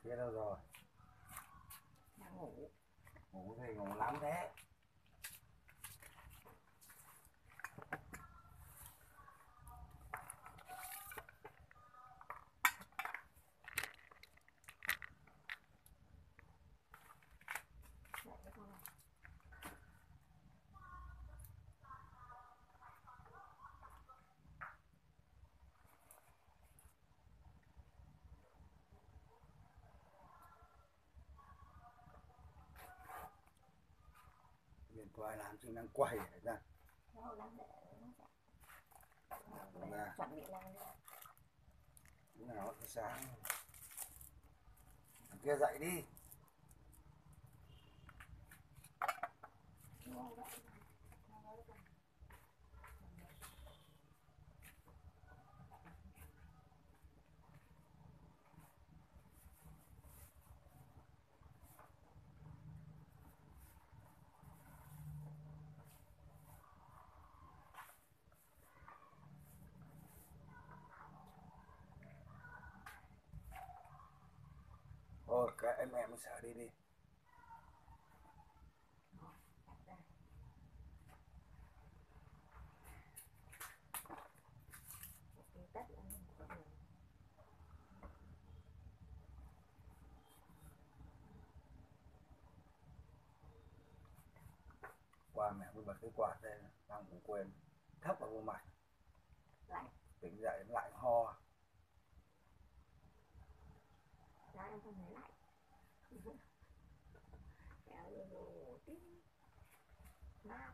Kia đâu rồi? Đang ngủ. Ngủ thì ngủ lắm thế. Dậy cái con này. Điện thoại làm chức năng quay này ra. Đâu đang để nó Đúng ra. chuẩn bị làm đi. Lúc nào nó sáng. Thằng kia dậy đi. Thôi cái em mới sợ đi đi. Qua mẹ mới bật cái quạt đây, đang cũng quên thấp vào gương mặt. Lạnh. Tỉnh dậy lạnh ho. Đó em không thấy lạnh. Kéo lên ngủ tí. Mát.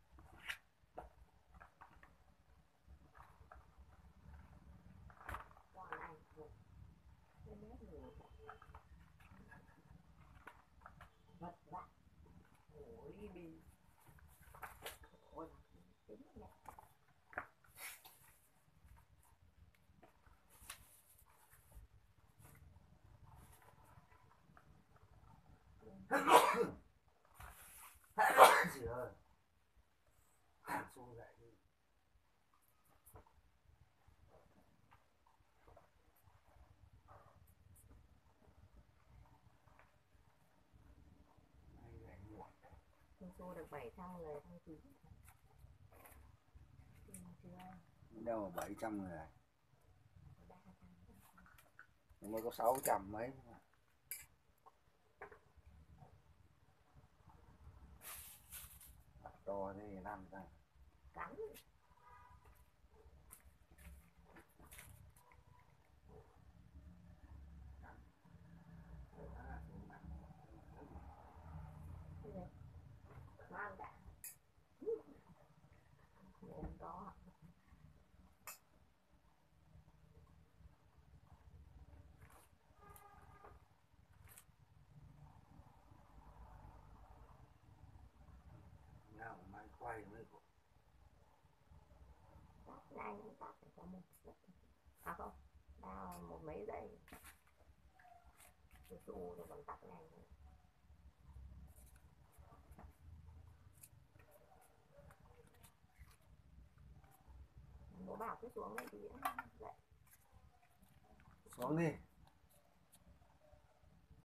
Còn anh ngủ. Lên bếp ngủ. Vật vặt. Ngủ đi đi. Ôi, tính nhỉ. Gì ơi. Xuống dậy đi. Mình xô được 700 người đăng ký. Đâu mà 700 người. Nhưng mới có 600 mấy. To thế làm ra. Cắn. Nó ăn đã. Mồm to. Nào mà mai quay mới có. Tắt này cũng tắt phải có một giây. À không, đào một mấy giây. Cái trụ nó còn tắt này. Bố bảo cứ xuống đây thì dậy. Xuống đi.